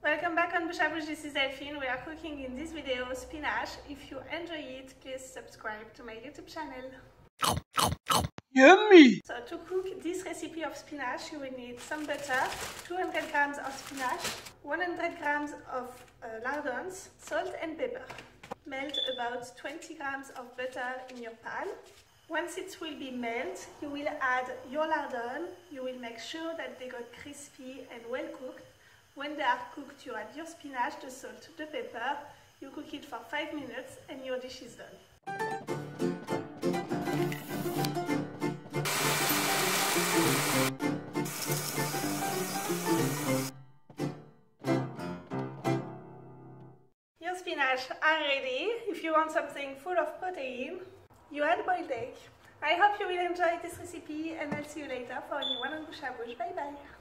Welcome back on Bouche à Bouche, this is Delphine. We are cooking in this video spinach. If you enjoy it, please subscribe to my YouTube channel. Yummy! So to cook this recipe of spinach, you will need some butter, 200 grams of spinach, 100 grams of lardons, salt and pepper. Melt about 20 grams of butter in your pan. Once it will be melt, you will add your lardon. You will make sure that they got crispy and well cooked. When they are cooked, you add your spinach, the salt, the pepper. You cook it for 5 minutes and your dish is done. Your spinach are ready. If you want something full of protein, you add boiled egg. I hope you will enjoy this recipe and I'll see you later for a new one on Bouche à Bouche. Bye bye.